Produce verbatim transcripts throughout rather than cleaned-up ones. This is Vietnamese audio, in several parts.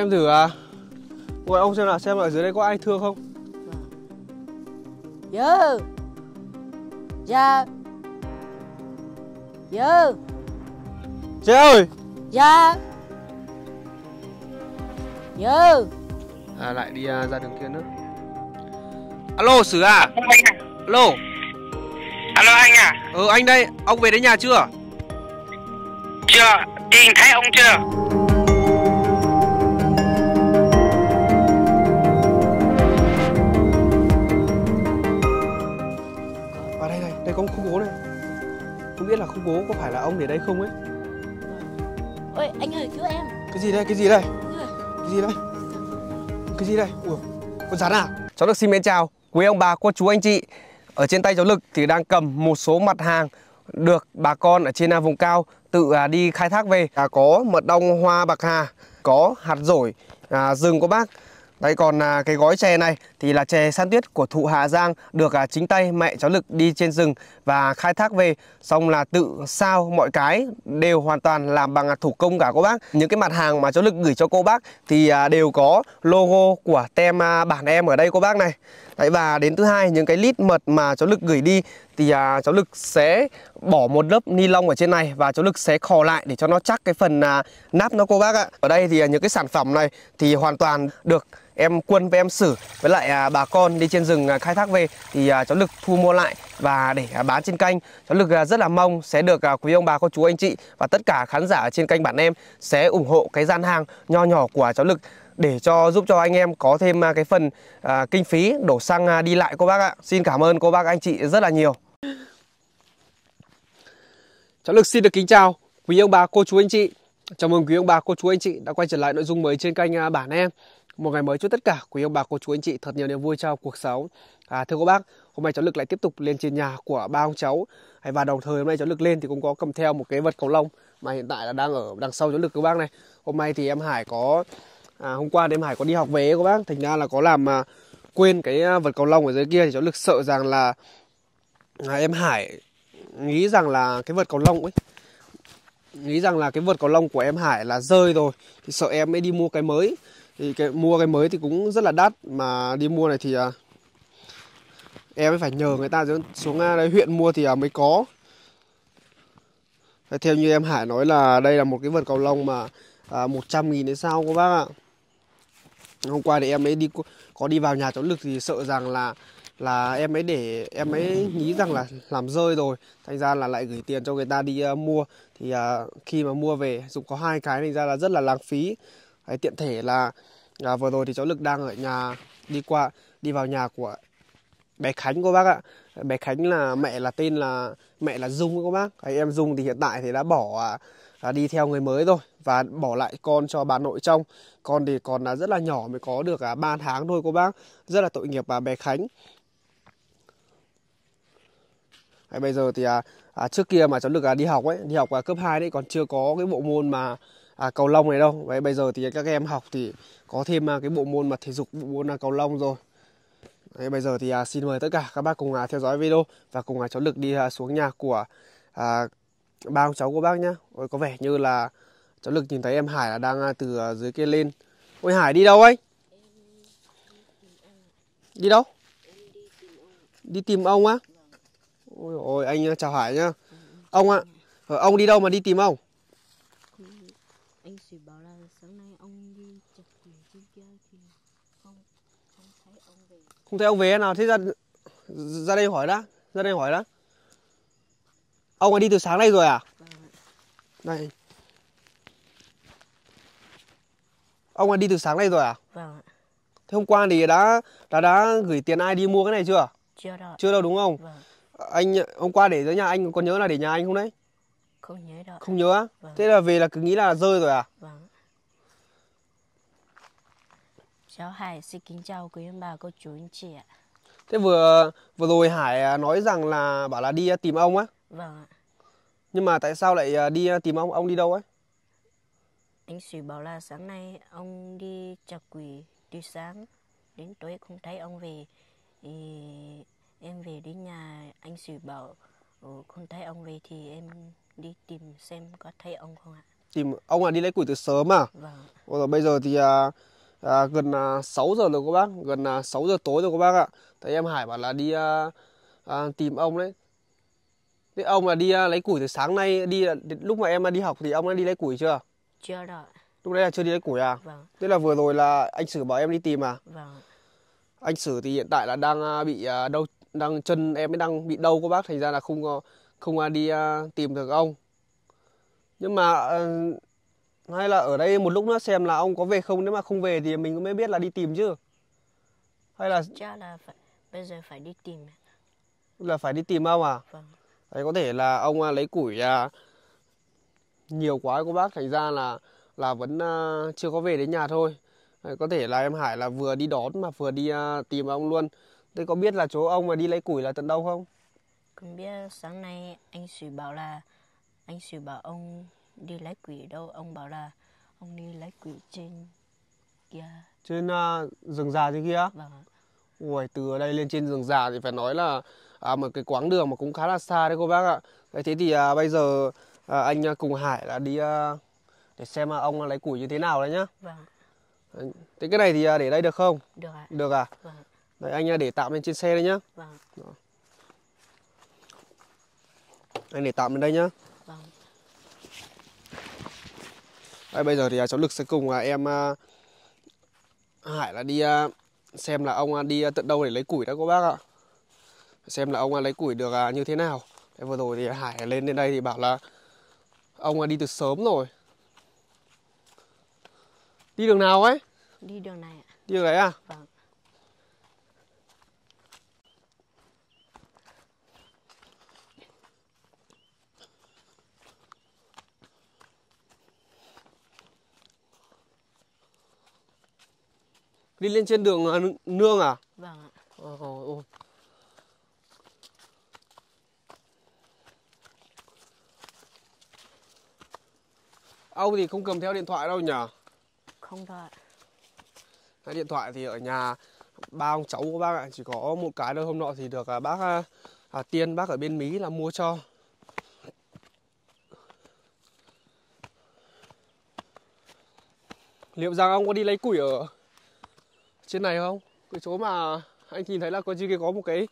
xem thử à. Gọi ông xem nào, xem ở dưới đây có ai thương không. Dư. Dạ. Dư. Chị ơi. Dạ. Dư. À lại đi uh, ra đường kia nữa. Alo Sử à. Alo. Alo anh à. Ừ anh đây, ông về đến nhà chưa? Chưa, tìm thấy ông chưa? À đây này, đây có một khúc gỗ này. Không biết là khúc gỗ có phải là ông để đây không ấy. Ôi anh ơi cứu em. Cái gì đây, cái gì đây? Cái gì đây? Cái gì đây? Ủa, con rắn à? Cháu được xin mến chào quý ông bà, cô chú anh chị. Ở trên tay cháu Lực thì đang cầm một số mặt hàng được bà con ở trên vùng cao tự đi khai thác về. À, có mật ong hoa bạc hà, có hạt dổi à, rừng của bác. Đấy, còn à, cái gói chè này thì là chè san tuyết của thụ Hà Giang, được à, chính tay mẹ cháu Lực đi trên rừng và khai thác về, xong là tự sao mọi cái đều hoàn toàn làm bằng à, thủ công cả cô bác. Những cái mặt hàng mà cháu Lực gửi cho cô bác thì à, đều có logo của tem à, bản em ở đây cô bác này. Đấy, và đến thứ hai, những cái lít mật mà cháu Lực gửi đi thì à, cháu Lực sẽ bỏ một lớp ni lông ở trên này và cháu Lực sẽ khò lại để cho nó chắc cái phần à, nắp nó cô bác ạ. Ở đây thì à, những cái sản phẩm này thì hoàn toàn được em Quân với em Sử với lại à, bà con đi trên rừng à, khai thác về thì à, cháu Lực thu mua lại và để à, bán trên kênh. Cháu Lực à, rất là mong sẽ được à, quý ông bà, cô chú anh chị và tất cả khán giả trên kênh bản em sẽ ủng hộ cái gian hàng nho nhỏ của cháu Lực để cho giúp cho anh em có thêm à, cái phần à, kinh phí đổ xăng à, đi lại cô bác ạ. Xin cảm ơn cô bác anh chị rất là nhiều. Cháu Lực xin được kính chào quý ông bà, cô chú anh chị. Chào mừng quý ông bà, cô chú anh chị đã quay trở lại nội dung mới trên kênh à, bản em. Một ngày mới chúc tất cả quý ông bà, cô chú anh chị thật nhiều niềm vui trong cuộc sống. À, thưa các bác, hôm nay cháu Lực lại tiếp tục lên trên nhà của ba ông cháu. Và đồng thời hôm nay cháu Lực lên thì cũng có cầm theo một cái vật cầu lông mà hiện tại là đang ở đằng sau cháu Lực các bác này. Hôm nay thì em Hải có à, hôm qua thì em Hải có đi học về các bác, thành ra là có làm à, quên cái vật cầu lông ở dưới kia, thì cháu Lực sợ rằng là à, em Hải nghĩ rằng là cái vật cầu lông ấy nghĩ rằng là cái vật cầu lông của em Hải là rơi rồi, thì sợ em mới đi mua cái mới. Thì cái, mua cái mới thì cũng rất là đắt, mà đi mua này thì à, em mới phải nhờ người ta xuống đây huyện mua thì à, mới có. Và theo như em Hải nói là đây là một cái vật cầu lông mà à, một trăm nghìn đến sao các bác ạ. Hôm qua thì em ấy đi có đi vào nhà cháu Lực thì sợ rằng là là em ấy để em ấy nghĩ rằng là làm rơi rồi, thành ra là lại gửi tiền cho người ta đi uh, mua. Thì uh, khi mà mua về dùng có hai cái, thành ra là rất là lãng phí. Đấy, tiện thể là à, vừa rồi thì cháu Lực đang ở nhà, đi qua đi vào nhà của bé Khánh cô bác ạ. Bé Khánh là mẹ là tên là mẹ là Dung cô bác. Đấy, em Dung thì hiện tại thì đã bỏ à, à, đi theo người mới rồi và bỏ lại con cho bà nội trông. Con thì còn là rất là nhỏ, mới có được à, ba tháng thôi cô bác. Rất là tội nghiệp bà bé Khánh. Đấy, bây giờ thì à, à, trước kia mà cháu Lực à, đi học ấy, đi học à, cấp hai đấy, còn chưa có cái bộ môn mà à, cầu lông này đâu. Đấy, bây giờ thì các em học thì có thêm à, cái bộ môn mà thể dục, bộ môn là cầu lông rồi. Đấy, bây giờ thì à, xin mời tất cả các bác cùng à, theo dõi video và cùng à, cháu Lực đi à, xuống nhà của à, ba ông cháu của bác nhá. Ôi, có vẻ như là cháu Lực nhìn thấy em Hải là đang à, từ à, dưới kia lên. Ôi Hải đi đâu ấy? Đi đâu? Đi tìm ông á? Ôi ôi, anh chào Hải nhá. Ông ạ, à, ông đi đâu mà đi tìm ông? Anh Sử bảo là sáng nay ông đi chặt củ trên kia thì không không thấy ông về. Không thấy ông về nào? Thế ra ra đây hỏi đã, ra đây hỏi đã. Ông ấy đi từ sáng nay rồi à? Vâng. Đây. Ông ấy đi từ sáng nay rồi à? Vâng. Thế hôm qua thì đã đã đã gửi tiền ai đi mua cái này chưa? Chưa đâu. Chưa đâu đúng không? Vâng. Anh hôm qua để dưới nhà anh có nhớ là để nhà anh không đấy? Không nhớ đâu. Không nhớ á? Vâng. Thế là về là cứ nghĩ là rơi rồi à? Vâng. Cháu Hải xin kính chào quý ông bà, cô chú anh chị ạ. Thế vừa vừa rồi Hải nói rằng là bảo là đi tìm ông á? Vâng ạ. Nhưng mà tại sao lại đi tìm ông? Ông đi đâu ấy? Anh Sử bảo là sáng nay ông đi chặt quỷ đi sáng, đến tối không thấy ông về. Thì em về đến nhà, anh Sử bảo không thấy ông về thì em đi tìm xem có thấy ông không ạ. tìm ông là đi lấy củi từ sớm à? Vâng. Rồi bây giờ thì à, à, gần à, sáu giờ rồi các bác, gần à, sáu giờ tối rồi các bác ạ. Thấy em Hải bảo là đi à, à, tìm ông đấy. Thế ông là đi à, lấy củi từ sáng nay, đi lúc mà em đi học thì ông đã đi lấy củi chưa? Chưa rồi. Lúc đấy là chưa đi lấy củi à? Vâng. Thế là vừa rồi là anh Sử bảo em đi tìm à? Vâng. Anh Sử thì hiện tại là đang bị à, đâu, đang chân em ấy đang bị đau các bác, thành ra là không không đi à, tìm được ông. Nhưng mà à, hay là ở đây một lúc nữa xem là ông có về không, nếu mà không về thì mình mới biết là đi tìm chứ. Hay là chắc là phải, bây giờ phải đi tìm. Là phải đi tìm ông à? Vâng. Đấy, có thể là ông à, lấy củi à, nhiều quá cô bác, thành ra là là vẫn à, chưa có về đến nhà thôi. Đấy, có thể là em Hải là vừa đi đón mà vừa đi à, tìm ông luôn. Thế có biết là chỗ ông mà đi lấy củi là tận đâu không? Không biết, sáng nay anh Sử bảo là anh Sử bảo ông đi lấy quỷ đâu, ông bảo là ông đi lấy quỷ trên kia. Trên à, rừng già trên kia? Vâng ạ. Ui, từ ở đây lên trên rừng già thì phải nói là à, một cái quãng đường mà cũng khá là xa đấy cô bác ạ. Đấy, thế thì à, bây giờ à, anh cùng Hải là đi à, để xem à, ông lấy củi như thế nào đấy nhá. Vâng. Đấy, thế cái này thì à, để đây được không? Được ạ. Được à? Vâng. Đấy, anh à, để tạm lên trên xe đây nhá. Vâng. Đó. Anh để tạm lên đây nhá. Vâng. Đây, bây giờ thì à, cháu Lực sẽ cùng à, em à, Hải là đi à, xem là ông à, đi à, tận đâu để lấy củi đó cô bác ạ. Xem là ông à, lấy củi được à, như thế nào. Đấy, vừa rồi thì Hải lên đến đây thì bảo là ông à, đi từ sớm rồi. Đi đường nào ấy? Đi đường này ạ. Đi đường đấy à? Vâng. Đi lên trên đường à, nương à? Vâng ạ. Ôi, ôi, ôi. Ông thì không cầm theo điện thoại đâu nhỉ? Không thôi ạ. Cái điện thoại thì ở nhà ba ông cháu của bác ạ, chỉ có một cái thôi. Hôm nọ thì được à, bác à, à, Tiên bác ở bên Mỹ là mua cho. Liệu rằng ông có đi lấy củi ở trên này không? Cái chỗ mà anh nhìn thấy là có gì có một cái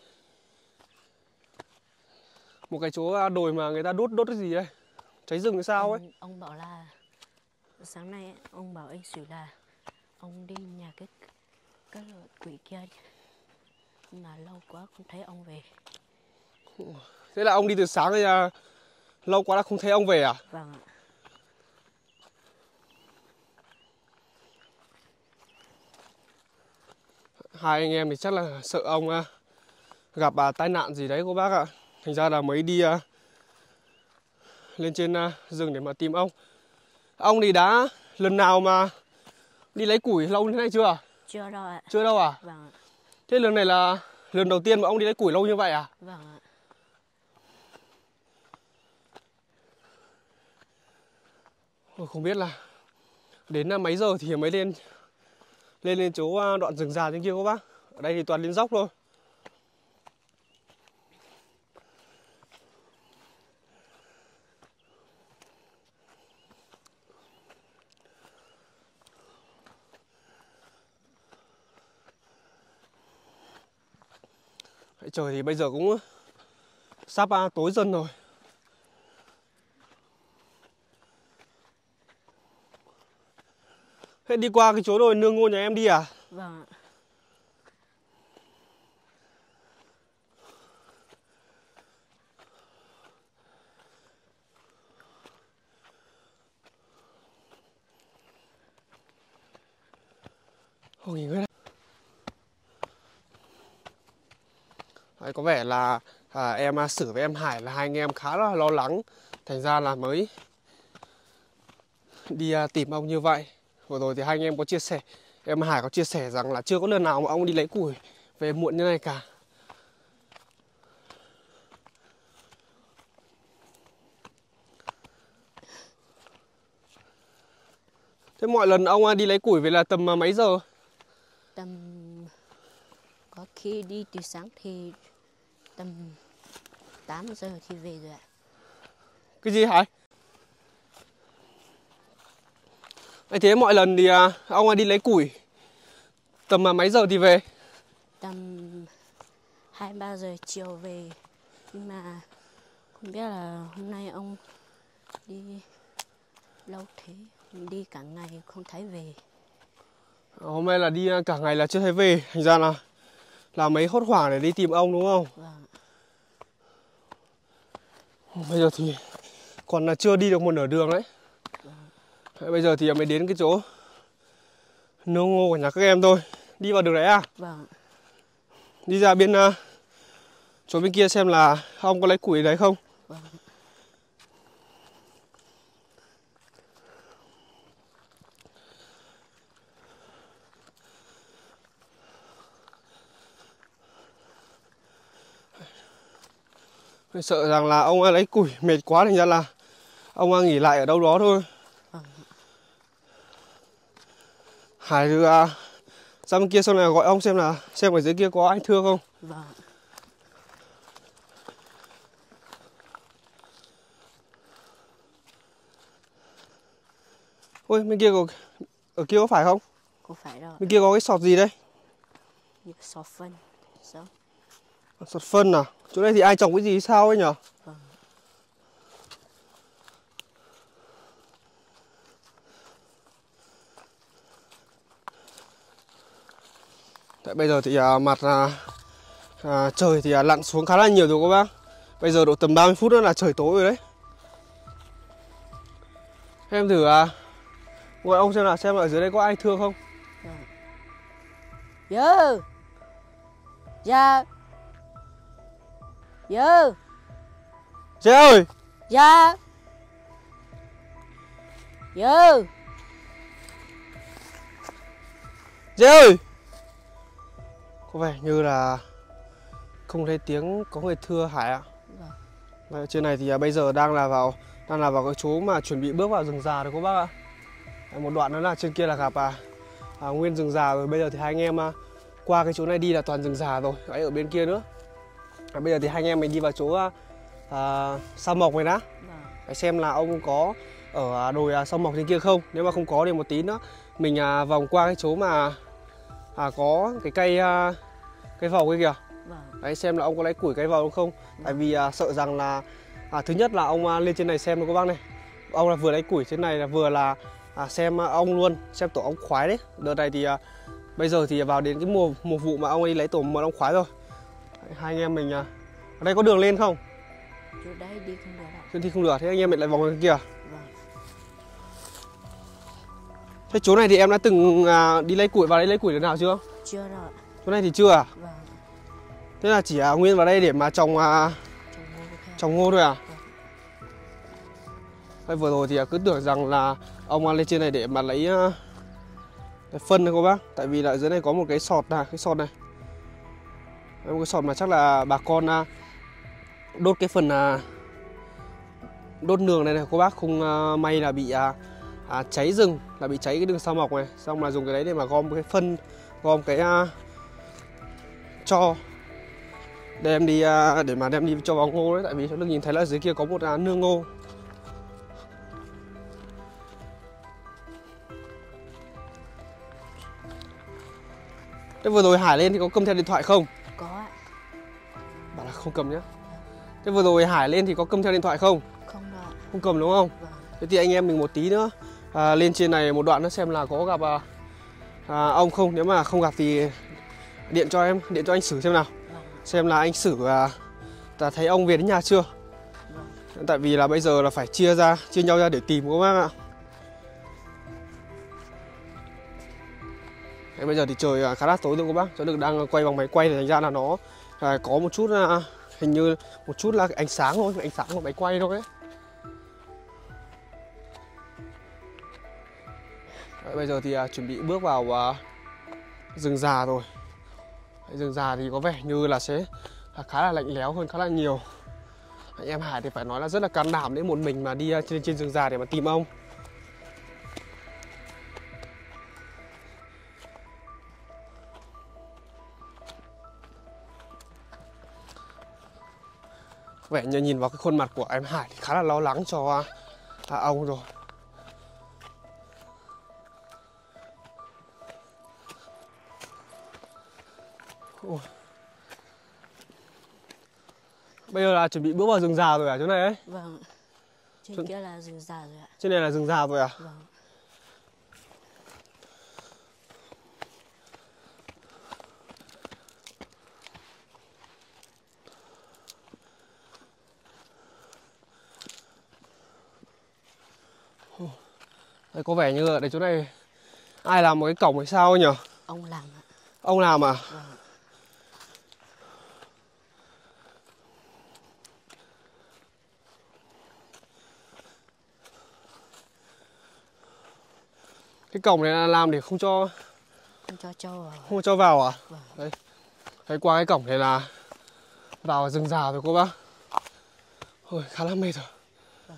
một cái chỗ đồi mà người ta đốt đốt cái gì đây? Cháy rừng hay sao ấy? Ông, ông bảo là sáng nay ông bảo anh Sử là ông đi nhà cái cái quỷ kia mà lâu quá không thấy ông về. Thế là ông đi từ sáng thì à, lâu quá là không thấy ông về à? Vâng ạ. Hai anh em thì chắc là sợ ông à, gặp à, tai nạn gì đấy cô bác ạ. Thành ra là mới đi à, lên trên à, rừng để mà tìm ông. Ông thì đã lần nào mà đi lấy củi lâu như thế này chưa? Chưa đâu ạ. Chưa đâu à? Vâng ạ. Thế lần này là lần đầu tiên mà ông đi lấy củi lâu như vậy à? Vâng ạ. Ôi, không biết là đến à, mấy giờ thì mới lên lên lên chỗ à, đoạn rừng già trên kia cô bác. Ở đây thì toàn lên dốc thôi. Trời thì bây giờ cũng sắp à, tối dần rồi. Thế đi qua cái chỗ đồi nương ngô nhà em đi à? Vâng ạ. Không nghỉ ngơi đây. Đấy, có vẻ là à, em à, Sử với em Hải là hai anh em khá là lo lắng, thành ra là mới đi à, tìm ông như vậy. Vừa rồi thì hai anh em có chia sẻ, em Hải có chia sẻ rằng là chưa có lần nào mà ông đi lấy củi về muộn như này cả. Thế mọi lần ông à, đi lấy củi về là tầm à, mấy giờ? Tầm có khi đi từ sáng thì tầm tám giờ thì về rồi ạ. Cái gì Hải? Thế mọi lần thì à, ông ấy đi lấy củi tầm mà mấy giờ thì về? Tầm hai ba giờ chiều về. Nhưng mà không biết là hôm nay ông đi lâu thế, đi cả ngày không thấy về. Hôm nay là đi cả ngày là chưa thấy về, thành ra là là mấy hốt hoảng để đi tìm ông đúng không? Vâng. Bây giờ thì còn là chưa đi được một nửa đường đấy. Vâng. Bây giờ thì mới đến cái chỗ nương ngô của nhà các em thôi. Đi vào đường đấy à? Vâng. Đi ra bên uh, chỗ bên kia xem là ông có lấy củi đấy không? Vâng. Sợ rằng là ông lấy củi mệt quá thành ra là ông nghỉ lại ở đâu đó thôi. Vâng. Hải thì uh, ra bên kia xong là gọi ông xem là xem ở dưới kia có anh Thương không. Vâng. Ôi bên kia có, ở kia có phải không? Không phải đâu. Bên kia có cái sọt gì đây? Sọt phân. Sao? Sọt phân à? Chỗ này thì ai trồng cái gì sao ấy nhở? Vâng. Tại bây giờ thì à, mặt à, à, trời thì à, lặn xuống khá là nhiều rồi các bác. Bây giờ độ tầm ba mươi phút nữa là trời tối rồi đấy. Em thử à, gọi ông xem là xem ở dưới đây có ai thương không? Vâng. Dơ. Dạ. Dơ. Dê ơi. Dạ. Dơ. Dê ơi. Có vẻ như là không thấy tiếng có người thưa Hải ạ. Vâng. Đấy, trên này thì à, bây giờ đang là vào đang là vào cái chỗ mà chuẩn bị bước vào rừng già rồi các bác ạ. Đấy, một đoạn nữa là trên kia là gặp à, à, nguyên rừng già rồi. Bây giờ thì hai anh em à, qua cái chỗ này đi là toàn rừng già rồi. Đấy, ở bên kia nữa. À, bây giờ thì hai anh em mình đi vào chỗ à, à, Sao Mộc này đã. Vâng. Để xem là ông có ở đồi à, Sao Mộc trên kia không. Nếu mà không có thì một tí nữa mình à, vòng qua cái chỗ mà à, có cái cây à, cây vầu kia kìa. Vâng. Đấy, xem là ông có lấy củi cây vào không. Vâng. Tại vì à, sợ rằng là à, thứ nhất là ông à, lên trên này xem được các bác này. Ông là vừa lấy củi trên này là vừa là à, xem à, ong luôn, xem tổ ong khoái đấy. Đợt này thì à, bây giờ thì vào đến cái mùa mùa vụ mà ông ấy đi lấy tổ mật ong khoái rồi. Đấy, hai anh em mình à, ở đây có đường lên không? Chỗ đấy đi không được đâu. Trên thì không được, thế anh em mình lại vòng ra kia. Vâng. Thế chỗ này thì em đã từng à, đi lấy củi vào đây lấy củi lần nào chưa? Chưa đâu. Chỗ này thì chưa à? Vâng. Thế là chỉ à, nguyên vào đây để mà trồng à, Trồng ngô thôi. trồng ngô thôi à? Vâng. Đây, vừa rồi thì à, cứ tưởng rằng là ông à, lên trên này để mà lấy à, cái phân này các bác. Tại vì là dưới này có một cái sọt này, cái sọt này. Đây, một cái sọt mà chắc là bà con à, đốt cái phần à, đốt nương này này các bác, không à, may là bị à, à, cháy rừng, là bị cháy cái đường Sao Mộc này, xong là dùng cái đấy để mà gom cái phân, gom cái à, cho đem đi à, để mà đem đi cho vào ngô đấy. Tại vì được nhìn thấy là dưới kia có một à, nương ngô. Thế vừa rồi Hải lên thì có cầm theo điện thoại không? Có ạ. Bảo là không cầm nhá. Thế vừa rồi Hải lên thì có cầm theo điện thoại không? Không đâu ạ. Không cầm đúng không? Vâng. Thế thì anh em mình một tí nữa à, lên trên này một đoạn nữa xem là có gặp à, à, ông không. Nếu mà không gặp thì điện cho em, điện cho anh Sử xem nào. Vâng. Xem là anh Sử à, ta thấy ông về đến nhà chưa. Vâng. Tại vì là bây giờ là phải chia ra, chia nhau ra để tìm các bác ạ. Đấy, bây giờ thì trời khá là tối rồi các bác. Cháu được đang quay bằng máy quay thì thành ra là nó à, có một chút à, hình như một chút là ánh sáng thôi, ánh sáng của máy quay thôi ấy. Đấy, bây giờ thì à, chuẩn bị bước vào à, rừng già rồi. Đấy, rừng già thì có vẻ như là sẽ là khá là lạnh lẽo hơn khá là nhiều. Đấy, em Hải thì phải nói là rất là can đảm để một mình mà đi trên trên rừng già để mà tìm ông. Vẻ như nhìn vào cái khuôn mặt của em Hải thì khá là lo lắng cho à, ông rồi. Ôi. Bây giờ là chuẩn bị bước vào rừng già rồi à chỗ này ấy? Vâng. Trên Chuẩn... kia là rừng già rồi ạ. Trên này là rừng già rồi à? Vâng. Đây có vẻ như ở đây chỗ này ai làm một cái cổng hay sao nhỉ? Ông làm ạ. Ông làm à? Vâng. Cái cổng này là làm để không cho Không cho trâu vào. không cho vào à? Vâng. Đấy. Đấy, qua cái cổng này là vào rừng già rồi cô bác. Ôi, khá là mệt rồi. Vâng.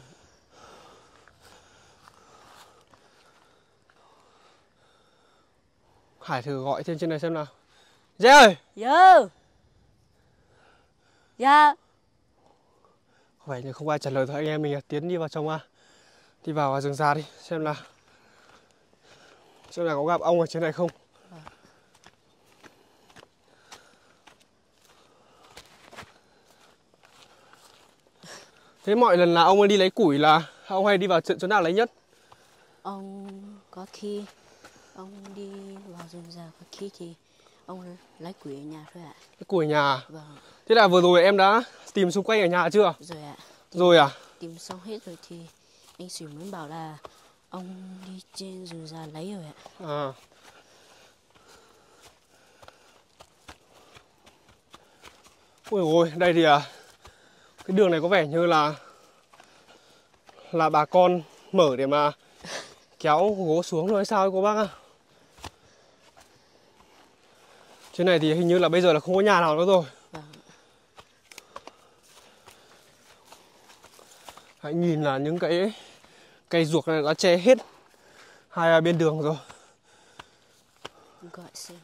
Hải thử gọi trên trên này xem nào. Dê ơi! Dạ. Dạ. Có vẻ như không ai trả lời thôi, anh em mình tiến đi vào trong à. Đi vào rừng già đi, xem là xem là có gặp ông ở trên này không. Vâng. Thế mọi lần là ông ấy đi lấy củi là ông hay đi vào chỗ nào lấy nhất? Ông có khi ông đi vào rừng già, có khi thì ông lấy củi ở nhà thôi ạ. Cái củi ở nhà. Vâng. Thế là vừa rồi em đã tìm xung quanh ở nhà chưa? Rồi ạ. Tìm, rồi à? Tìm xong hết rồi thì anh Sửu mới bảo là ông đi trên rừng già lấy rồi ạ. À. Ôi ôi, đây thì à, cái đường này có vẻ như là là bà con mở để mà kéo gỗ xuống rồi hay sao cô bác ạ? Trên này thì hình như là bây giờ là không có nhà nào nữa rồi. Vâng. Hãy nhìn là những cái cây ruột này đã che hết hai bên đường rồi. Gọi xem.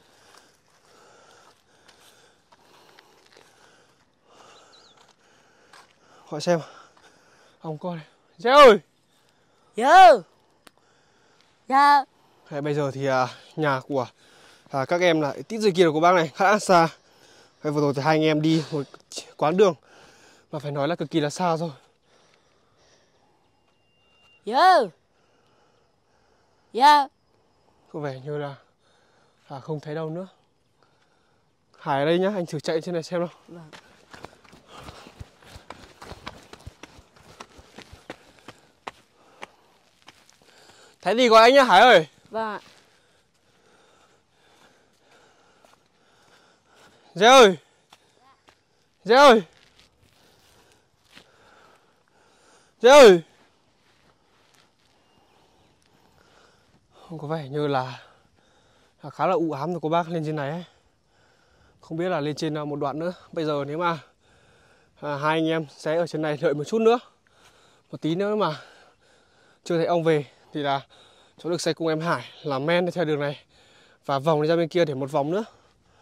Gọi xem. Ông coi này. Dê ơi! Dạ. Dạ. Thế bây giờ thì à, nhà của à, các em là tít dưới kia của bác này khá là xa. Thế vừa rồi thì hai anh em đi một quán đường mà phải nói là cực kỳ là xa rồi. Dạ. Dạ. Có vẻ như là à, không thấy đâu nữa. Hải ở đây nhá, anh thử chạy trên này xem nào. Vâng. Thấy gì gọi anh nhá Hải ơi. Vâng ạ. Dê ơi. Dê ơi. Dê ơi. Không có vẻ như là, là khá là u ám rồi cô bác lên trên này ấy. Không biết là lên trên một đoạn nữa. Bây giờ nếu mà à, hai anh em sẽ ở trên này đợi một chút nữa, một tí nữa mà chưa thấy ông về thì là cháu được xe cùng em Hải làm men theo đường này và vòng đi ra bên kia để một vòng nữa.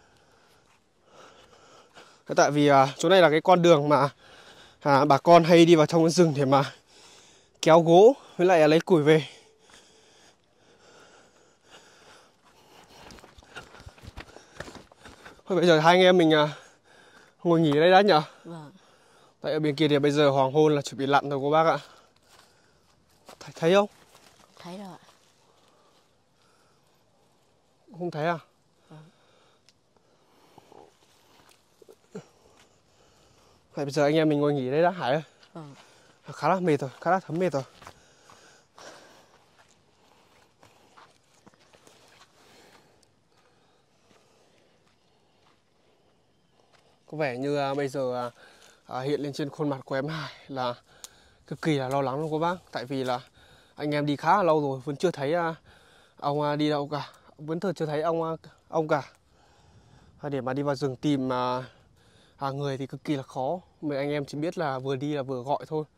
Tại vì à, chỗ này là cái con đường mà à, bà con hay đi vào trong cái rừng để mà kéo gỗ với lại lấy củi về. Thôi bây giờ hai anh em mình à, ngồi nghỉ ở đây đã nhở? Vâng. Tại ở bên kia thì bây giờ hoàng hôn là chuẩn bị lặn rồi cô bác ạ. Thấy, thấy không? Thấy rồi ạ. Không thấy à? Vâng. Vậy bây giờ anh em mình ngồi nghỉ ở đây đã Hải ơi. Vâng. Khá là mệt rồi, khá là thấm mệt rồi. Có vẻ như à, bây giờ à, à, hiện lên trên khuôn mặt của em Hải là cực kỳ là lo lắng luôn cô bác. Tại vì là anh em đi khá là lâu rồi vẫn chưa thấy à, ông à, đi đâu cả, vẫn chưa thấy ông à, ông cả. À, để mà đi vào rừng tìm à, à, người thì cực kỳ là khó. Mấy anh em chỉ biết là vừa đi là vừa gọi thôi.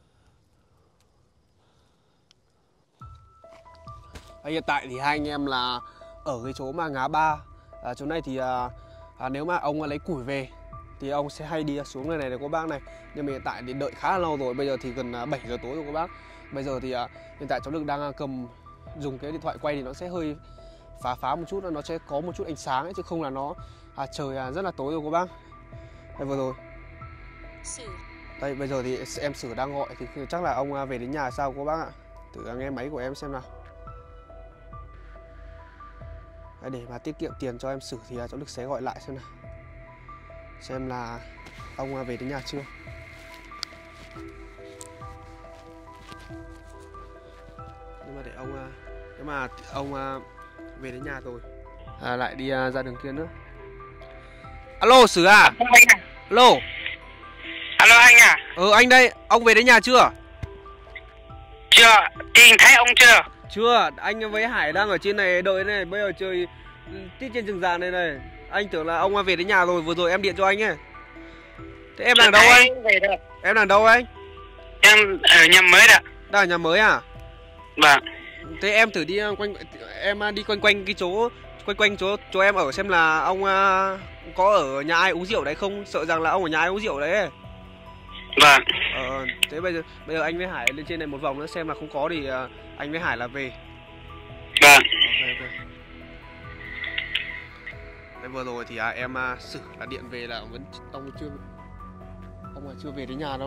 À, hiện tại thì hai anh em là ở cái chỗ mà ngã ba. À, chỗ này thì à, à, nếu mà ông lấy củi về thì ông sẽ hay đi xuống nơi này để cô bác này. Nhưng mà hiện tại thì đợi khá là lâu rồi, bây giờ thì gần bảy giờ tối rồi cô bác. Bây giờ thì à, hiện tại cháu Lực đang cầm dùng cái điện thoại quay thì nó sẽ hơi phá phá một chút là nó sẽ có một chút ánh sáng ấy, chứ không là nó à, trời à, rất là tối rồi cô bác. Đây vừa rồi. Sử. Đây bây giờ thì em Sử đang gọi thì chắc là ông về đến nhà sao cô bác ạ. Thử nghe máy của em xem nào. Đấy, để mà tiết kiệm tiền cho em Sử thì cháu Lực sẽ gọi lại xem nào. Xem là ông về đến nhà chưa. Nhưng mà để ông nếu mà ông về đến nhà rồi à, lại đi ra đường kia nữa. Alo Sử à? Alo. Alo anh à? Ừ anh đây, ông về đến nhà chưa? Chưa, tìm thấy ông chưa? Chưa, anh với Hải đang ở trên này đợi này, bây giờ trời tít trên rừng già này này. Anh tưởng là ông về đến nhà rồi, vừa rồi em điện cho anh ấy. Thế em đang đâu anh? Em đang đâu anh? Em ở nhà mới đó. Đang ở nhà mới à? Vâng. Thế em thử đi quanh em đi quanh quanh cái chỗ quanh quanh chỗ chỗ em ở xem là ông uh, có ở nhà ai uống rượu đấy không? Sợ rằng là ông ở nhà ai uống rượu đấy. Vâng. Ờ, thế bây giờ bây giờ anh với Hải lên trên này một vòng nữa xem là không có thì uh, anh với Hải là về. Vâng. Okay, okay. Đấy, vừa rồi thì à, em uh, Sử là điện về là vẫn ông chưa ông là chưa về đến nhà đâu.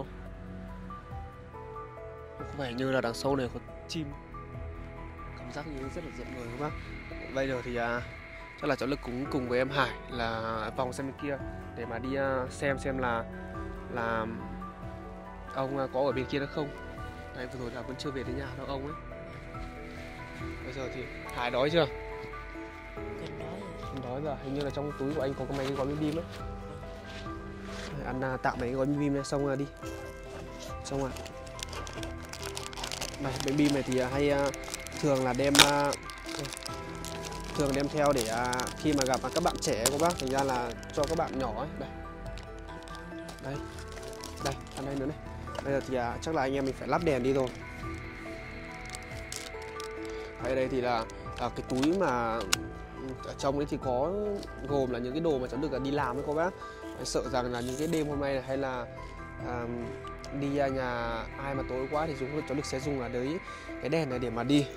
Có vẻ như là đằng sau này có chim. Cảm giác như rất là rợn người các bác. Bây giờ thì à, chắc là cháu Lực cũng cùng với em Hải là vòng sang bên kia để mà đi uh, xem xem là là ông uh, có ở bên kia nữa không. Đấy, vừa rồi là vẫn chưa về đến nhà đâu ông ấy. Bây giờ thì Hải đói chưa? Gần đói rồi. Không đói rồi, hình như là trong túi của anh có cái mấy cái gói bim bim ấy. Ăn uh, tạm mấy cái gói bim bim này xong rồi đi. Xong rồi. Này, bánh bim này thì uh, hay uh, thường là đem uh, thường đem theo để uh, khi mà gặp uh, các bạn trẻ của bác, thành ra là cho các bạn nhỏ ấy. Đây. Đây. Đây, ăn đây nữa này. Bây giờ thì uh, chắc là anh em mình phải lắp đèn đi rồi. Ở đây thì là uh, cái túi mà ở trong đấy thì có gồm là những cái đồ mà cháu được đi làm với cô bác. Sợ rằng là những cái đêm hôm nay này, hay là uh, đi nhà ai mà tối quá thì chúng cháu Lực sẽ dùng là đấy cái đèn này để mà đi.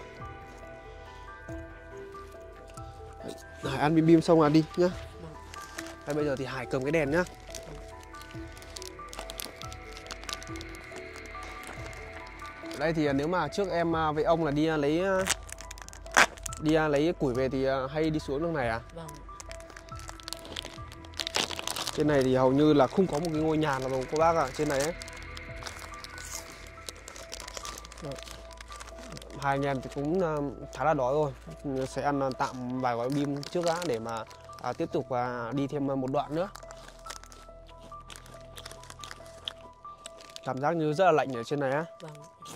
Hải ăn bim bim xong là đi nhá. Đây, bây giờ thì Hải cầm cái đèn nhá. Đây thì nếu mà trước em với ông là đi lấy đi lấy củi về thì hay đi xuống đường này à? Vâng. Trên này thì hầu như là không có một cái ngôi nhà nào đâu cô bác ạ, à, trên này ấy. Hai anh em thì cũng khá là đói rồi, sẽ ăn tạm vài gói bim trước đã để mà à, tiếp tục à, đi thêm một đoạn nữa. Cảm giác như rất là lạnh ở trên này á. Vâng.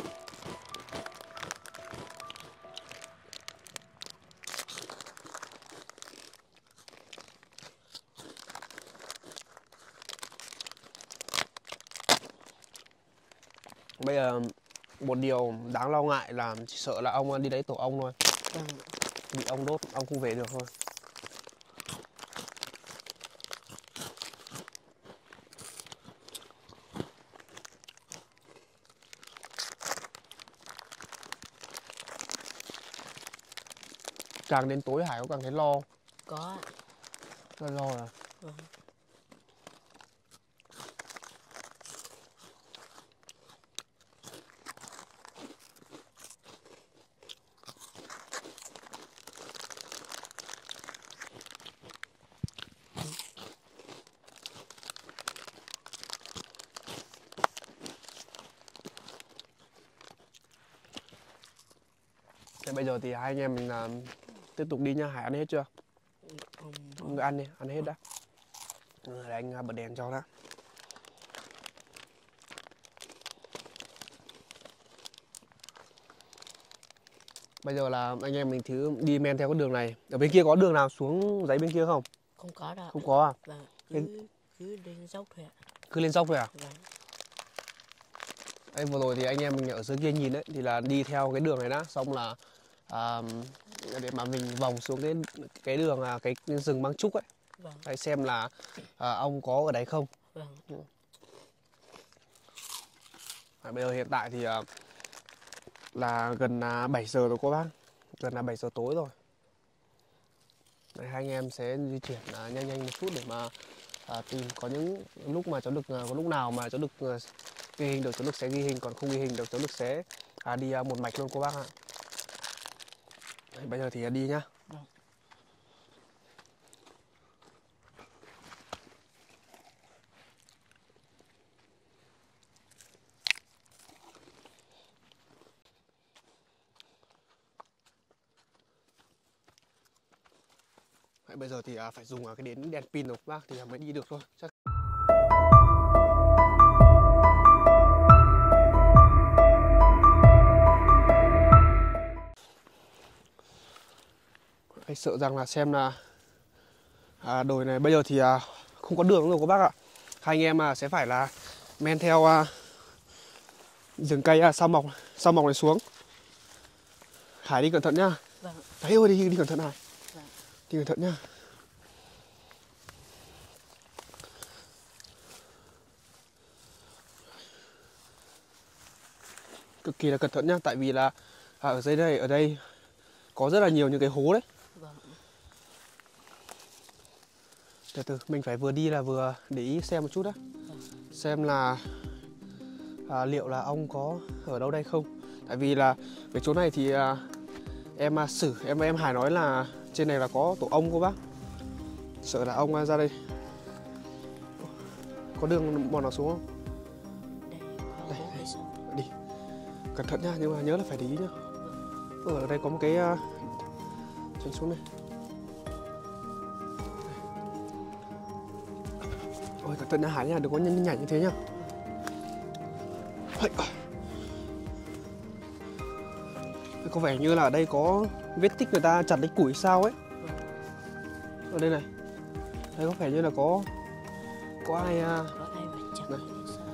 Bây giờ một điều đáng lo ngại là chỉ sợ là ông đi lấy tổ ong thôi. Vâng. Bị ong đốt, ông không về được thôi. Càng đến tối Hải có càng thấy lo. Có. Rất lo à? Vâng. Thế bây giờ thì hai anh em mình là tiếp tục đi nha. Hải ăn hết chưa? Ông ăn đi, ăn hết đã. Để anh bật đèn cho đã. Bây giờ là anh em mình thứ đi men theo cái đường này. Ở bên kia có đường nào xuống dãy bên kia không? Không có đâu. Không có à? Vâng. Cứ, cứ lên dốc thôi ạ. Cứ lên dốc thôi à? Vâng. Đây, vừa rồi thì anh em mình ở dưới kia nhìn đấy thì là đi theo cái đường này đã, xong là à, để mà mình vòng xuống cái cái đường à, cái, cái rừng măng trúc ấy. Vâng. Đấy, xem là à, ông có ở đấy không. Vâng. À, bây giờ hiện tại thì à, là gần à, bảy giờ rồi cô bác, gần là bảy giờ tối rồi. Đấy, hai anh em sẽ di chuyển à, nhanh nhanh một chút để mà à, tìm có những lúc mà cháu Lực à, có lúc nào mà cháu Lực à, ghi hình được cháu Lực sẽ ghi hình, còn không ghi hình được cháu Lực sẽ à, đi à, một mạch luôn cô bác ạ. Đấy, bây giờ thì à, đi nhá. Đấy, bây giờ thì à, phải dùng à, cái đến đèn pin rồi các bác thì à, mới đi được thôi. Chắc... Anh sợ rằng là xem là à, đồi này bây giờ thì à, không có đường rồi các bác ạ. Hai anh em à, sẽ phải là men theo à, rừng cây à, sao mọc sao mọc này xuống. Hải đi cẩn thận nhá. Vâng. Đấy ơi, đi, đi cẩn thận Hải. Vâng. Đi cẩn thận nhá. Cực kỳ là cẩn thận nhá, tại vì là à, ở dưới đây ở đây có rất là nhiều những cái hố đấy. Vâng. Từ từ mình phải vừa đi là vừa để ý xem một chút đó. Vâng. Xem là à, liệu là ong có ở đâu đây không. Tại vì là cái chỗ này thì à, em à, Sử em em Hải nói là trên này là có tổ ong cô bác. Sợ là ong à, ra đây. Có đường mòn nào xuống không? Đây có Đây, hố đây. hay sao? Đi cẩn thận nhá, nhưng mà nhớ là phải để ý nhá. Ở đây có một cái uh, chân xuống này. Ôi cẩn thận nha Hải nha, đừng có nhanh nhảy như thế nhá. Có vẻ như là ở đây có vết tích người ta chặt lấy củi sao ấy. Ở đây này, đây có vẻ như là có có ai uh... Có ai phải chặt này. hay sao?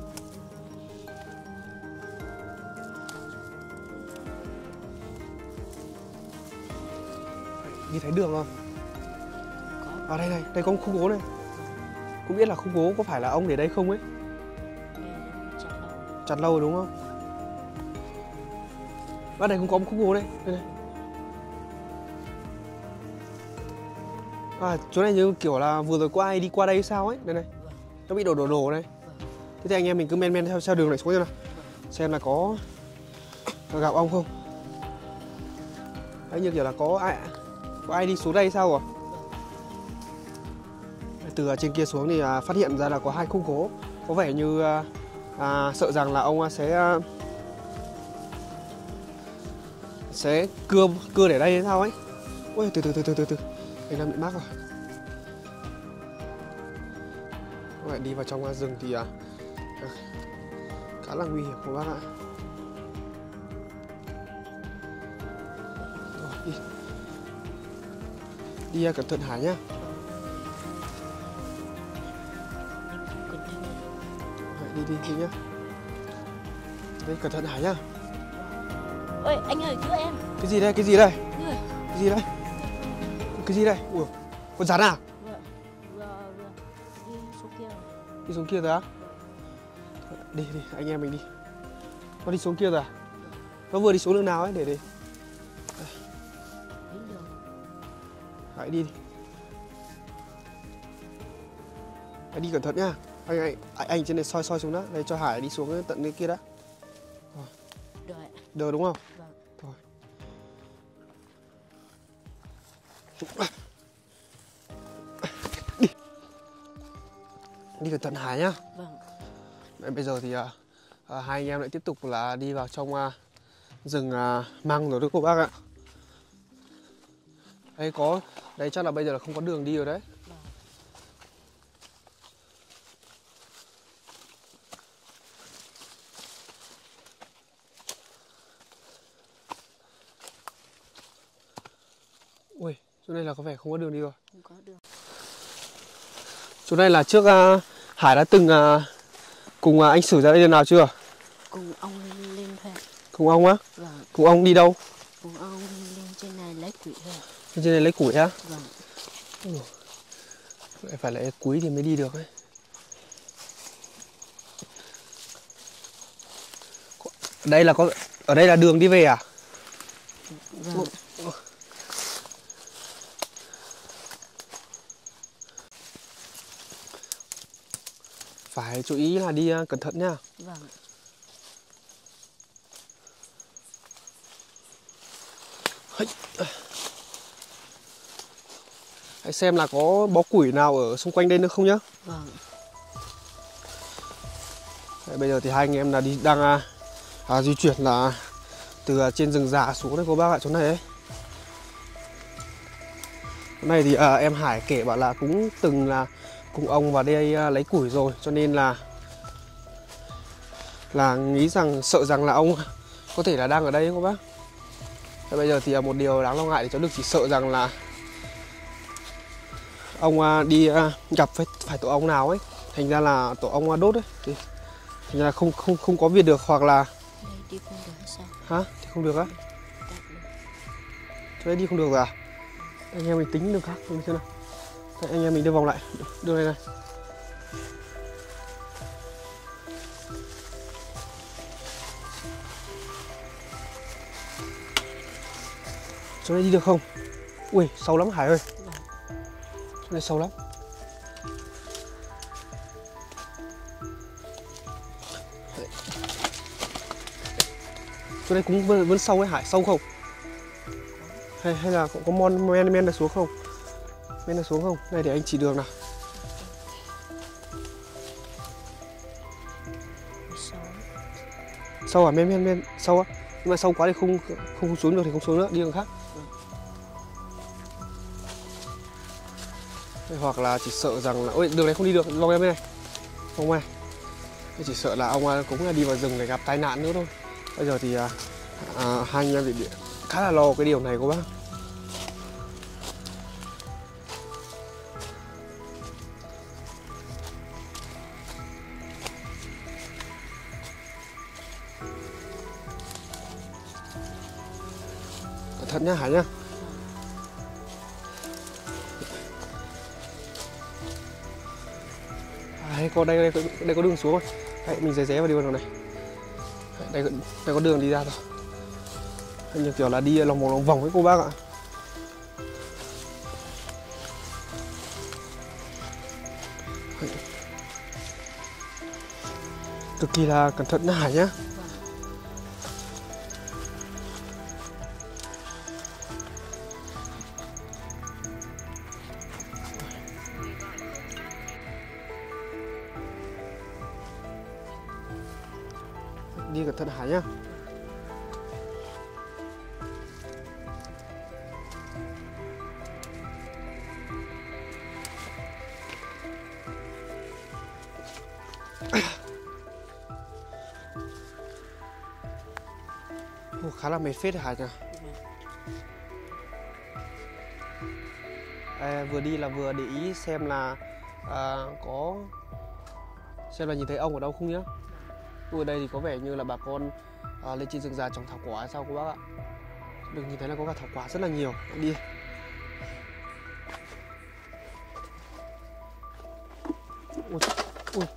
Nhìn thấy đường không? Có. À đây này, đây có một khúc gỗ này. Không biết là khúc gỗ có phải là ông để đây không ấy? Đây chặt lâu. Chặt lâu rồi đúng không? Ở đây cũng có một khúc gỗ đây, đây này. À, chỗ này như kiểu là vừa rồi có ai đi qua đây sao ấy, đây này. Vâng. Nó bị đổ đổ đổ này. Vâng. Thế thì anh em mình cứ men men theo, theo đường này xuống xem nào. Xem là có gặp ong không. Đấy, như kiểu là có ai có ai đi xuống đây sao rồi. Từ trên kia xuống thì à, phát hiện ra là có hai khúc gỗ. Có vẻ như à, à, sợ rằng là ông sẽ à, sẽ cưa cưa để đây hay sao ấy. Ôi từ từ từ từ từ từ anh đang bị mắc rồi. Các bạn đi vào trong rừng thì à, à, khá là nguy hiểm các bác ạ. Rồi, đi đi cẩn thận Hải nhá. Đi đi đi nhá. Đây cẩn thận Hải nhá. Ôi anh ơi cứu em. Cái gì đây? Cái gì đây? Anh ơi. Cái gì đây? Cái gì đây? Ui, con rắn à? Vừa vừa vừa đi xuống kia rồi. Đi xuống kia rồi á? Đi đi, anh em mình đi. Nó đi xuống kia rồi à? Nó vừa đi xuống đường nào ấy để để. Đến đường. Hãy đi đi. Hãy đi cẩn thận nhá. Anh anh anh, anh trên này soi soi xuống đó, đây cho Hải đi xuống tận cái kia đã. Rồi. Được ạ. Được đúng không? Vâng. Thôi. Đi. Đi cẩn thận Hải nhá. Vâng. Đấy, bây giờ thì à, à, hai anh em lại tiếp tục là đi vào trong à, rừng à, măng rồi đấy cô bác ạ. Đây có, đây chắc là bây giờ là không có đường đi rồi đấy. Vâng. Ui, chỗ này là có vẻ không có đường đi rồi. Không có đường. Chỗ này là trước uh, Hải đã từng uh, cùng uh, anh Sử ra đây lần nào chưa? Cùng ông lên, lên thôi ạ. Cùng ông á? Vâng. Cùng ông đi đâu? Cùng ông lên trên này lấy củi thôi ạ. Lên trên này lấy củi á? Vâng. Ừ. Lại phải lấy củi thì mới đi được ấy. Đây là có, ở đây là đường đi về à? Vâng. Phải chú ý là đi cẩn thận nha. Vâng. Hãy xem là có bó củi nào ở xung quanh đây nữa không nhá. Vâng. Đấy, bây giờ thì hai anh em là đi đang à, à, di chuyển là từ trên rừng già xuống đây cô bác ạ, chỗ này ấy. Chỗ này thì à, em Hải kể bảo là cũng từng là cùng ông vào đây à, lấy củi rồi, cho nên là là nghĩ rằng sợ rằng là ông có thể là đang ở đây cô bác. Thế bây giờ thì à, một điều đáng lo ngại thì cháu được chỉ sợ rằng là ông à, đi à, gặp phải, phải tổ ong nào ấy, thành ra là tổ ong à, đốt ấy thì thành ra là không không không có việc được, hoặc là Đây đi không được hay sao? hả thì không được á? Chỗ đấy đi không được rồi à? Anh em mình tính đường khác mình xem nào. Đấy, anh em mình đưa vòng lại đường này này. Chỗ này đi được không? Ui sâu lắm Hải ơi. Chỗ này sâu lắm. Chỗ này cũng vẫn, vẫn sâu ấy Hải, sâu không? Hay, hay là có mon men men được xuống không? Men được xuống không? Này để anh chỉ đường nào. Sâu à? Men men men sâu á. Nhưng mà sâu quá thì không không, không xuống được thì không xuống nữa, đi đường khác. Hay hoặc là chỉ sợ rằng là ôi đường này không đi được, vòng em bên này. Không ai. Chỉ sợ là ông cũng là đi vào rừng để gặp tai nạn nữa thôi. Bây giờ thì à, à, hai anh em bị khá là lo cái điều này cô bác. Cẩn thận nhá Hải nhá. À, có đây, đây đây có đường xuống rồi. Đấy, mình rẽ rẽ vào đường này. Đây, đây có đường đi ra rồi. Như kiểu là đi lòng vòng lòng vòng với cô bác ạ. Cực kỳ là cẩn thận nha Hải nhá. Đi cẩn thận Hải nhá. Ồ, khá là mệt phết Hải nhỉ. À, vừa đi là vừa để ý xem là à, có xem là nhìn thấy ong ở đâu không nhá. Ở đây thì có vẻ như là bà con à, lên trên rừng già trồng thảo quả hay sao cô bác ạ. Được nhìn thấy là có cả thảo quả rất là nhiều. Đi. Ui, ui.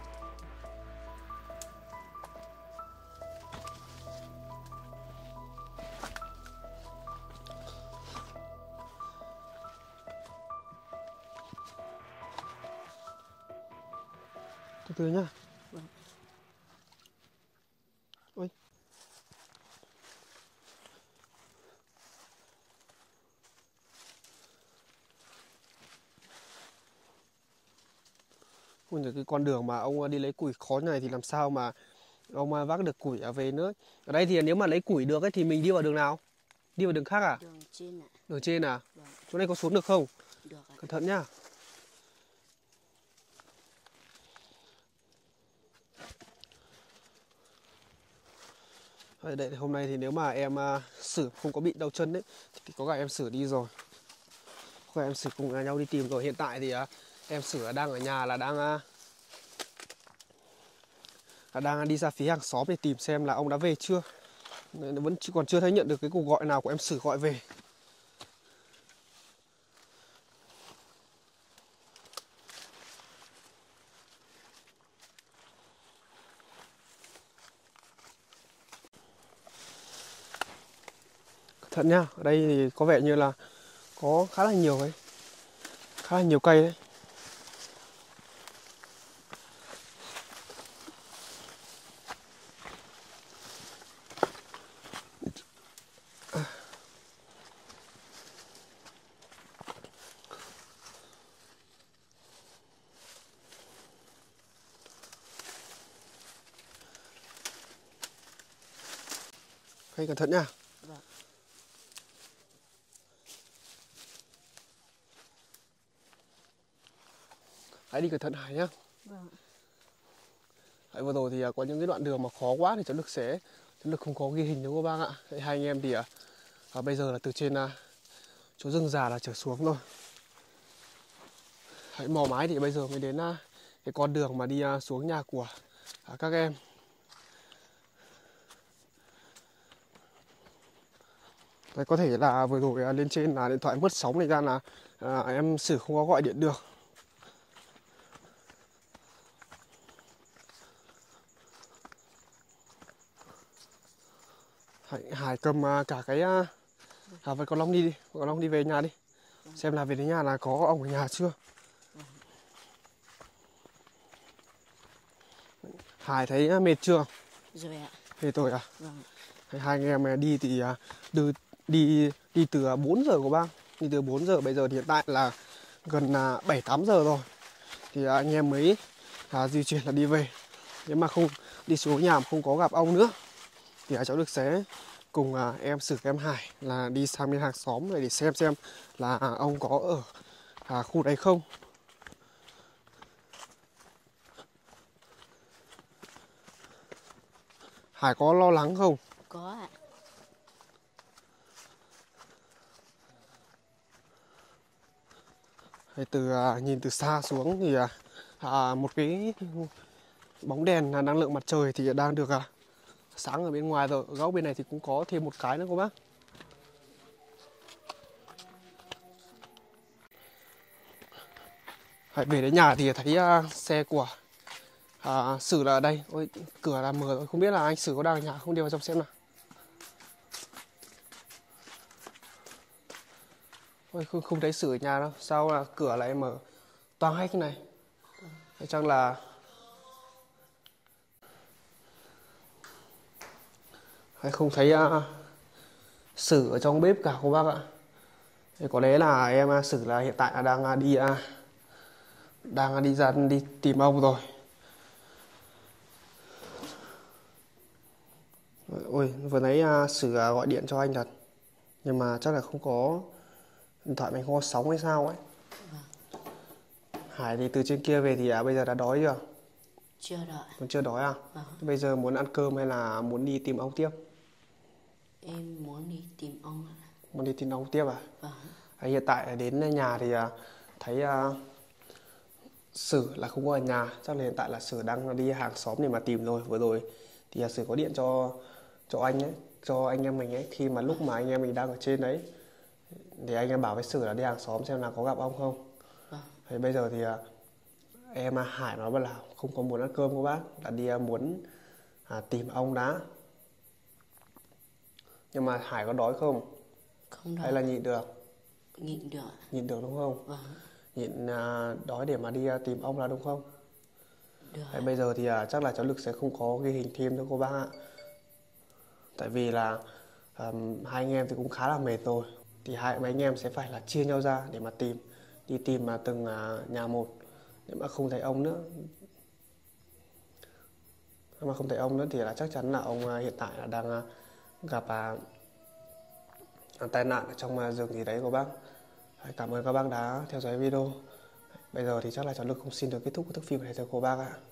Từ từ nhá. Ôi. Ôi, cái con đường mà ông đi lấy củi khó này thì làm sao mà ông vác được củi về nữa. Ở đây thì nếu mà lấy củi được ấy thì mình đi vào đường nào? Đi vào đường khác à? Đường trên ạ. Đường trên à? Vâng. Chỗ này có xuống được không? Được ạ. Cẩn thận nhá. Đây, hôm nay thì nếu mà em uh, Sử không có bị đau chân đấy thì có cả em Sử đi rồi. Có cả em Sử cùng nhau đi tìm rồi. Hiện tại thì uh, em Sử đang ở nhà là đang uh, là đang đi ra phía hàng xóm để tìm xem là ông đã về chưa. Nên vẫn còn chưa thấy nhận được cái cuộc gọi nào của em Sử gọi về. Cẩn thận nhá, ở đây thì có vẻ như là có khá là nhiều ấy, khá là nhiều cây đấy. Hãy cẩn thận nha. Vâng. Hãy đi cẩn thận Hải nhá. Vâng. Đấy, vừa rồi thì có những cái đoạn đường mà khó quá thì cháu Lực sẽ cháu Lực không có ghi hình đúng không bác ạ. Đấy, hai anh em thì à, à, bây giờ là từ trên à, chỗ rừng già là trở xuống rồi. Hãy mò mái thì bây giờ mới đến à, cái con đường mà đi à, xuống nhà của à, các em. Đấy, có thể là vừa rồi à, lên trên là điện thoại mất sóng này ra là à, em Sử không có gọi điện được. Hải cầm cả cái à, với con Long đi đi, con Long đi về nhà đi, xem là về đến nhà là có ông ở nhà chưa. Hải thấy mệt chưa? Rồi ạ. Mệt rồi à? Vâng. Hai anh em đi thì đi đi đi từ bốn giờ của bác, đi từ bốn giờ, bây giờ hiện tại là gần bảy tám giờ rồi thì anh em mới à, di chuyển là đi về. Nếu mà không đi xuống nhà mà không có gặp ông nữa thì cháu Lực sẽ cùng à, em Sử em Hải là đi sang bên hàng xóm này để xem xem là à, ông có ở à, khu đấy không. Hải có lo lắng không? Có ạ. Từ à, nhìn từ xa xuống thì à, à, một cái bóng đèn là năng lượng mặt trời thì đang được à, sáng ở bên ngoài rồi. Ở góc bên này thì cũng có thêm một cái nữa cô bác. Hãy về đến nhà thì thấy uh, xe của uh, Sử là ở đây. Ôi, cửa là mở rồi, không biết là anh Sử có đang ở nhà không, đi vào trong xem nào. Ôi, không, không thấy Sử ở nhà đâu, sao là cửa lại mở toang hết cái này. Thế chắc là hay không thấy uh, Sử ở trong bếp cả cô bác ạ. Thì có lẽ là em uh, Sử là hiện tại là đang uh, đi uh, đang đi ra đi tìm ông rồi. Ôi, vừa nãy uh, Sử uh, gọi điện cho anh thật, nhưng mà chắc là không có, điện thoại mình không có sóng hay sao ấy. Vâng. Hải thì từ trên kia về thì uh, bây giờ đã đói chưa? Chưa đợi. Còn chưa đói à? Vâng. Bây giờ muốn ăn cơm hay là muốn đi tìm ông tiếp? Em muốn đi tìm ông ạ. Muốn đi tìm ông tiếp à? Vâng. À, hiện tại đến nhà thì uh, thấy uh, Sử là không có ở nhà, chắc là hiện tại là Sử đang đi hàng xóm để mà tìm rồi. Vừa rồi thì uh, Sử có điện cho cho anh ấy, cho anh em mình ấy, khi mà lúc mà anh em mình đang ở trên đấy thì anh em bảo với Sử là đi hàng xóm xem là có gặp ông không. Vâng. Thì bây giờ thì uh, em uh, Hải nói bảo là không có muốn ăn cơm của bác, là đi uh, muốn uh, tìm ông đã. Nhưng mà Hải có đói không? Không đói. Hay là nhịn được? Nhịn được. Nhịn được đúng không? Vâng. Nhịn uh, đói để mà đi uh, tìm ông là đúng không? Được. Đấy, bây giờ thì uh, chắc là cháu Lực sẽ không có ghi hình thêm đâu cô bác ạ. Tại vì là um, hai anh em thì cũng khá là mệt rồi. Thì hai mấy anh em sẽ phải là chia nhau ra để mà tìm. Đi tìm mà từng uh, nhà một. Nếu mà không thấy ông nữa Nếu mà không thấy ông nữa thì là chắc chắn là ông uh, hiện tại là đang uh, gặp uh, tai nạn ở trong uh, rừng gì đấy cô bác. Cảm ơn các bác đã theo dõi video. Bây giờ thì chắc là cháu Lực cũng xin được kết thúc thước phim này thôi cô bác ạ.